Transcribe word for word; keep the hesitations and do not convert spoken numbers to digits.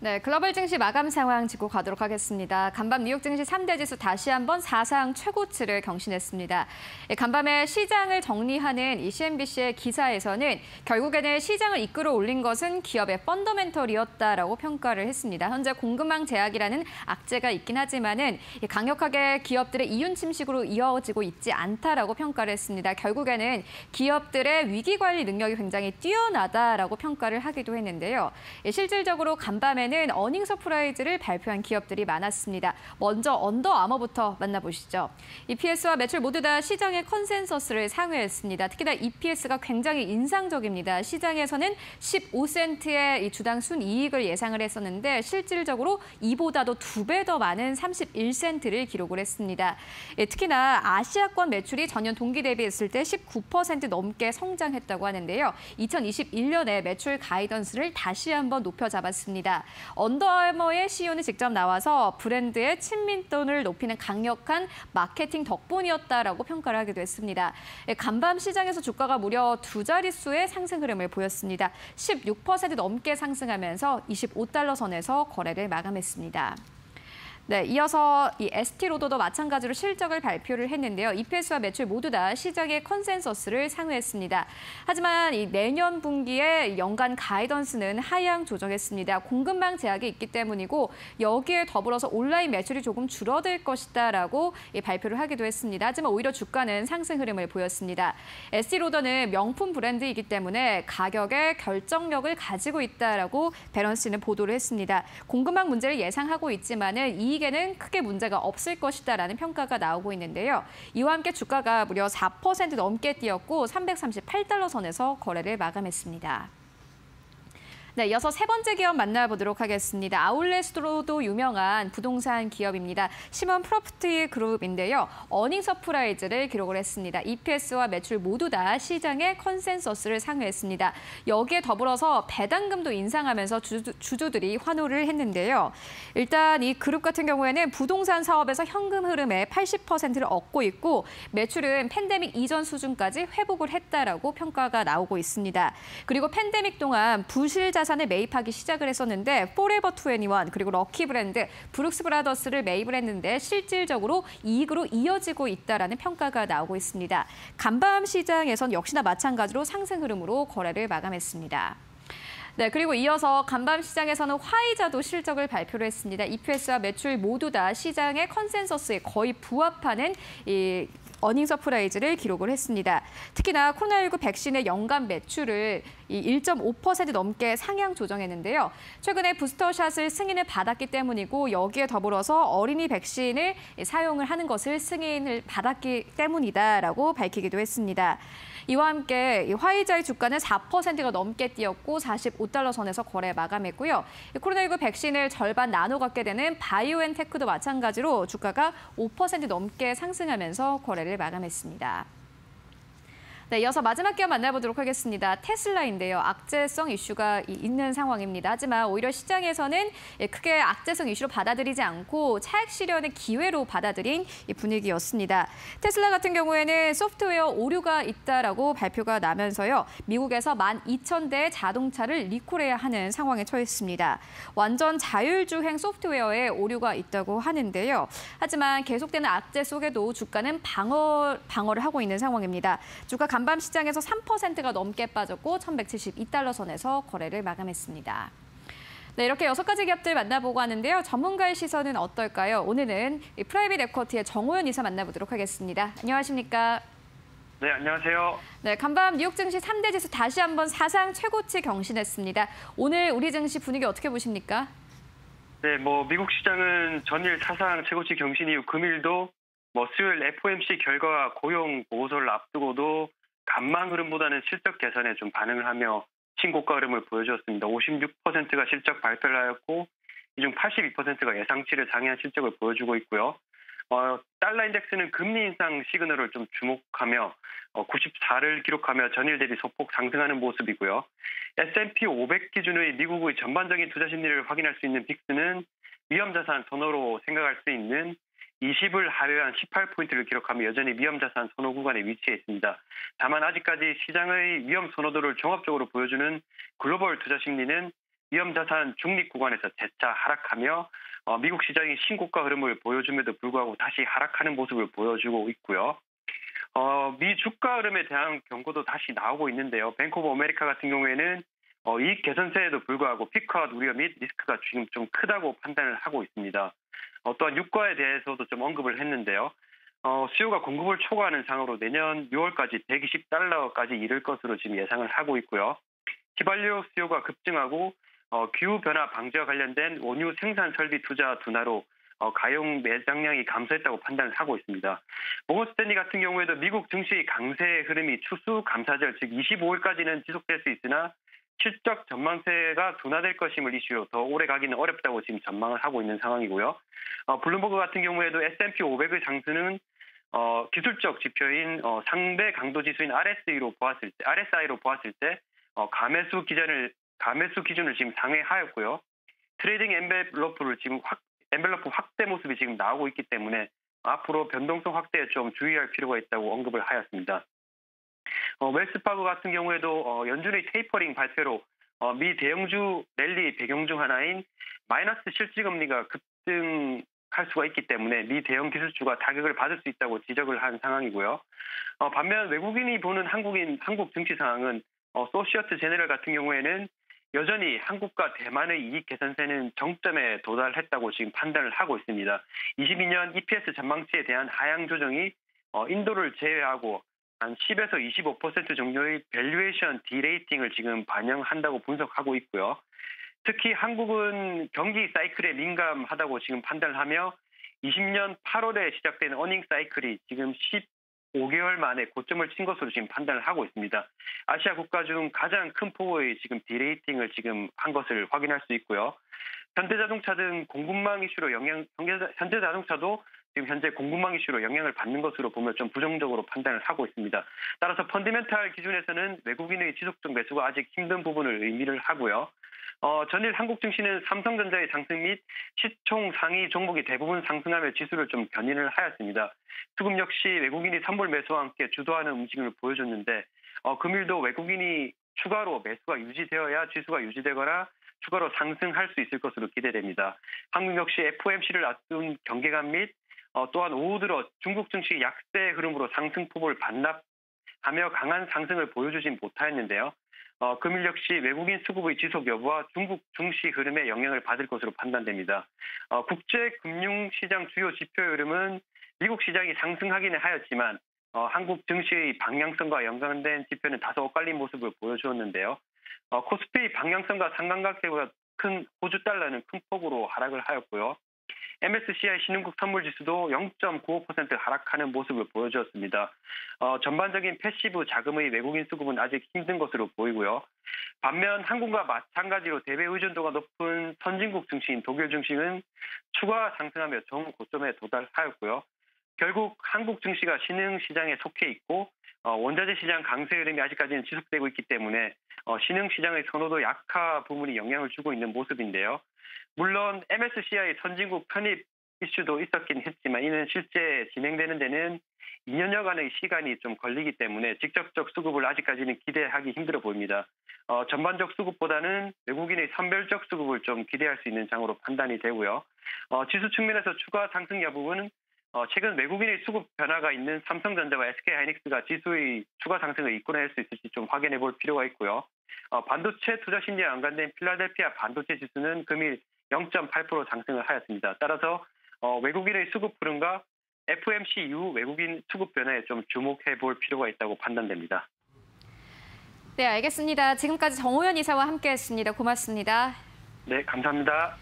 네, 글로벌 증시 마감 상황 짚고 가도록 하겠습니다. 간밤 뉴욕 증시 삼 대 지수 다시 한번 사상 최고치를 경신했습니다. 간밤에 시장을 정리하는 이 씨엔비씨의 기사에서는 결국에는 시장을 이끌어 올린 것은 기업의 펀더멘털이었다라고 평가를 했습니다. 현재 공급망 제약이라는 악재가 있긴 하지만은 강력하게 기업들의 이윤 침식으로 이어지고 있지 않다라고 평가를 했습니다. 결국에는 기업들의 위기 관리 능력이 굉장히 뛰어나다라고 평가를 하기도 했는데요. 실질적으로 간밤에는 어닝 서프라이즈를 발표한 기업들이 많았습니다. 먼저 언더아머부터 만나보시죠. 이피에스와 매출 모두 다 시장의 컨센서스를 상회했습니다. 특히나 이피에스가 굉장히 인상적입니다. 시장에서는 십오 센트의 이 주당 순이익을 예상을 했었는데 실질적으로 이보다도 두 배 더 많은 삼십일 센트를 기록을 했습니다. 특히나 아시아권 매출이 전년 동기 대비했을 때 십구 퍼센트 넘게 성장했다고 하는데요. 이천이십일 년에 매출 가이던스를 다시 한번 높여 잡았습니다. 언더아머의 씨이오는 직접 나와서 브랜드의 친밀도를 높이는 강력한 마케팅 덕분이었다라고 평가를 하기도 했습니다. 간밤 시장에서 주가가 무려 두 자릿수의 상승 흐름을 보였습니다. 십육 퍼센트 넘게 상승하면서 이십오 달러 선에서 거래를 마감했습니다. 네, 이어서 이 에스티로더도 마찬가지로 실적을 발표를 했는데요. 이피에스와 매출 모두 다 시장의 컨센서스를 상회했습니다. 하지만 이 내년 분기에 연간 가이던스는 하향 조정했습니다. 공급망 제약이 있기 때문이고 여기에 더불어서 온라인 매출이 조금 줄어들 것이다라고 발표를 하기도 했습니다. 하지만 오히려 주가는 상승 흐름을 보였습니다. 에스티로더는 명품 브랜드이기 때문에 가격에 결정력을 가지고 있다라고 배런스는 보도를 했습니다. 공급망 문제를 예상하고 있지만은 이 이익에는 크게 문제가 없을 것이다라는 평가가 나오고 있는데요. 이와 함께 주가가 무려 사 퍼센트 넘게 뛰었고 삼백삼십팔 달러 선에서 거래를 마감했습니다. 네, 이어서 세 번째 기업 만나보도록 하겠습니다. 아울렛으로도 유명한 부동산 기업입니다. 시몬 프로퍼티 그룹인데요. 어닝 서프라이즈를 기록을 했습니다. 이피에스와 매출 모두 다 시장의 컨센서스를 상회했습니다. 여기에 더불어서 배당금도 인상하면서 주주, 주주들이 환호를 했는데요. 일단 이 그룹 같은 경우에는 부동산 사업에서 현금 흐름의 팔십 퍼센트를 얻고 있고 매출은 팬데믹 이전 수준까지 회복을 했다라고 평가가 나오고 있습니다. 그리고 팬데믹 동안 부실 자산을 매입하기 시작을 했었는데 포레버 이십일 그리고 럭키 브랜드, 브룩스 브라더스를 매입을 했는데 실질적으로 이익으로 이어지고 있다라는 평가가 나오고 있습니다. 간밤 시장에선 역시나 마찬가지로 상승 흐름으로 거래를 마감했습니다. 네, 그리고 이어서 간밤 시장에서는 화이자도 실적을 발표를 했습니다. 이피에스와 매출 모두 다 시장의 컨센서스에 거의 부합하는 이 어닝 서프라이즈를 기록을 했습니다. 특히나 코로나십구 백신의 연간 매출을 일 점 오 퍼센트 넘게 상향 조정했는데요. 최근에 부스터샷을 승인을 받았기 때문이고 여기에 더불어서 어린이 백신을 사용을 하는 것을 승인을 받았기 때문이다라고 밝히기도 했습니다. 이와 함께 화이자의 주가는 사 퍼센트가 넘게 뛰었고 사십오 달러 선에서 거래 마감했고요. 코로나십구 백신을 절반 나눠 갖게 되는 바이오엔테크도 마찬가지로 주가가 오 퍼센트 넘게 상승하면서 거래를 마감했습니다. 네, 이어서 마지막 기업 만나보도록 하겠습니다. 테슬라인데요. 악재성 이슈가 있는 상황입니다. 하지만 오히려 시장에서는 크게 악재성 이슈로 받아들이지 않고 차익 실현의 기회로 받아들인 분위기였습니다. 테슬라 같은 경우에는 소프트웨어 오류가 있다라고 발표가 나면서요. 미국에서 만 이천 대의 자동차를 리콜해야 하는 상황에 처했습니다. 완전 자율주행 소프트웨어에 오류가 있다고 하는데요. 하지만 계속되는 악재 속에도 주가는 방어, 방어를 하고 있는 상황입니다. 주가 간밤 시장에서 삼 퍼센트가 넘게 빠졌고 천백칠십이 달러 선에서 거래를 마감했습니다. 네, 이렇게 여섯 가지 기업들 만나보고 하는데요. 전문가의 시선은 어떨까요? 오늘은 프라이빗 에쿼티의 정호연 이사 만나보도록 하겠습니다. 안녕하십니까? 네, 안녕하세요. 네, 간밤 뉴욕 증시 삼 대 지수 다시 한번 사상 최고치 경신했습니다. 오늘 우리 증시 분위기 어떻게 보십니까? 네, 뭐 미국 시장은 전일 사상 최고치 경신 이후 금일도 뭐 수요일 에프오엠씨 결과와 고용 보고서를 앞두고도 간망 흐름보다는 실적 개선에 좀 반응을 하며 신고가 흐름을 보여주었습니다. 오십육 퍼센트가 실적 발표를 하였고 이 중 팔십이 퍼센트가 예상치를 상회한 실적을 보여주고 있고요. 어, 달러 인덱스는 금리 인상 시그널을 좀 주목하며 어, 구십사를 기록하며 전일 대비 소폭 상승하는 모습이고요. 에스 앤 피 오백 기준의 미국의 전반적인 투자 심리를 확인할 수 있는 빅스는 위험자산 선호로 생각할 수 있는 이십을 하회한 십팔 포인트를 기록하며 여전히 위험자산 선호 구간에 위치해 있습니다. 다만 아직까지 시장의 위험 선호도를 종합적으로 보여주는 글로벌 투자 심리는 위험자산 중립 구간에서 재차 하락하며 어, 미국 시장이 신고가 흐름을 보여줌에도 불구하고 다시 하락하는 모습을 보여주고 있고요. 어, 미 주가 흐름에 대한 경고도 다시 나오고 있는데요. 뱅크 오브 아메리카 같은 경우에는 어, 이익 개선세에도 불구하고 피크아웃 우려 및 리스크가 지금 좀 크다고 판단을 하고 있습니다. 어, 또한 유가에 대해서도 좀 언급을 했는데요. 어, 수요가 공급을 초과하는 상으로 내년 유월까지 백이십 달러까지 이를 것으로 지금 예상을 하고 있고요. 휘발유 수요가 급증하고 어, 기후변화 방지와 관련된 원유 생산 설비 투자 둔화로 어, 가용 매장량이 감소했다고 판단을 하고 있습니다. 모건 스탠리 같은 경우에도 미국 증시 강세 흐름이 추수 감사절 즉 이십오일까지는 지속될 수 있으나 실적 전망세가 둔화될 것임을 이슈로 더 오래 가기는 어렵다고 지금 전망을 하고 있는 상황이고요. 어, 블룸버그 같은 경우에도 에스 앤 피 오백의 상승은 어, 기술적 지표인 어, 상대 강도 지수인 알 에스 아이로 보았을 때, 알 에스 아이로 보았을 때 어, 가매수 기준을 가매수 기준을 지금 상회하였고요. 트레이딩 엔벨로프를 지금 확 엔벨로프 확대 모습이 지금 나오고 있기 때문에 앞으로 변동성 확대에 좀 주의할 필요가 있다고 언급을 하였습니다. 어, 웰스파고 같은 경우에도 어, 연준의 테이퍼링 발표로 어, 미 대형주 랠리 배경 중 하나인 마이너스 실질금리가 급등할 수가 있기 때문에 미 대형 기술주가 타격을 받을 수 있다고 지적을 한 상황이고요. 어, 반면 외국인이 보는 한국인 한국 증시 상황은 어, 소시어트 제네럴 같은 경우에는 여전히 한국과 대만의 이익 개선세는 정점에 도달했다고 지금 판단을 하고 있습니다. 이십이년 이 피 에스 전망치에 대한 하향 조정이 어, 인도를 제외하고 한 십에서 이십오 퍼센트 정도의 밸류에이션 디레이팅을 지금 반영한다고 분석하고 있고요. 특히 한국은 경기 사이클에 민감하다고 지금 판단을 하며 이십년 팔월에 시작된 어닝 사이클이 지금 십오 개월 만에 고점을 친 것으로 지금 판단을 하고 있습니다. 아시아 국가 중 가장 큰 폭의 지금 디레이팅을 지금 한 것을 확인할 수 있고요. 현대자동차 등 공급망 이슈로 영향, 현대자동차도 지금 현재 공급망 이슈로 영향을 받는 것으로 보면 좀 부정적으로 판단을 하고 있습니다. 따라서 펀더멘탈 기준에서는 외국인의 지속적 매수가 아직 힘든 부분을 의미를 하고요. 어, 전일 한국 증시는 삼성전자의 상승 및 시총 상위 종목이 대부분 상승하며 지수를 좀 견인을 하였습니다. 수급 역시 외국인이 선물 매수와 함께 주도하는 움직임을 보여줬는데 어, 금일도 외국인이 추가로 매수가 유지되어야 지수가 유지되거나 추가로 상승할 수 있을 것으로 기대됩니다. 한국 역시 에프 오 엠 씨를 앞둔 경계감 및 어, 또한 오후 들어 중국 증시 약세 흐름으로 상승폭을 반납하며 강한 상승을 보여주진 못하였는데요. 어, 금일 역시 외국인 수급의 지속 여부와 중국 증시 흐름에 영향을 받을 것으로 판단됩니다. 어, 국제금융시장 주요 지표 흐름은 미국 시장이 상승하기는 하였지만 어, 한국 증시의 방향성과 연관된 지표는 다소 엇갈린 모습을 보여주었는데요. 어, 코스피 방향성과 상관관계보다 큰 호주 달러는 큰 폭으로 하락을 하였고요. 엠 에스 씨 아이 신흥국 선물지수도 영 점 구오 퍼센트 하락하는 모습을 보여주었습니다. 어, 전반적인 패시브 자금의 외국인 수급은 아직 힘든 것으로 보이고요. 반면 한국과 마찬가지로 대외 의존도가 높은 선진국 증시인 독일 증시는 추가 상승하며 정 고점에 도달하였고요. 결국 한국 증시가 신흥시장에 속해 있고 어, 원자재 시장 강세 흐름이 아직까지는 지속되고 있기 때문에 어, 신흥시장의 선호도 약화 부분이 영향을 주고 있는 모습인데요. 물론 엠 에스 씨 아이 선진국 편입 이슈도 있었긴 했지만 이는 실제 진행되는 데는 이 년여간의 시간이 좀 걸리기 때문에 직접적 수급을 아직까지는 기대하기 힘들어 보입니다. 어, 전반적 수급보다는 외국인의 선별적 수급을 좀 기대할 수 있는 장으로 판단이 되고요. 어, 지수 측면에서 추가 상승 여부는 어, 최근 외국인의 수급 변화가 있는 삼성전자와 에스 케이 하이닉스가 지수의 추가 상승을 이끌어낼 수 있을지 좀 확인해 볼 필요가 있고요. 어, 반도체 투자 심리에 연관된 필라델피아 반도체 지수는 금일 영 점 팔 퍼센트 상승을 하였습니다. 따라서 어, 외국인의 수급 흐름과 에프 오 엠 씨 이후 외국인 수급 변화에 좀 주목해 볼 필요가 있다고 판단됩니다. 네, 알겠습니다. 지금까지 정호연 이사와 함께했습니다. 고맙습니다. 네, 감사합니다.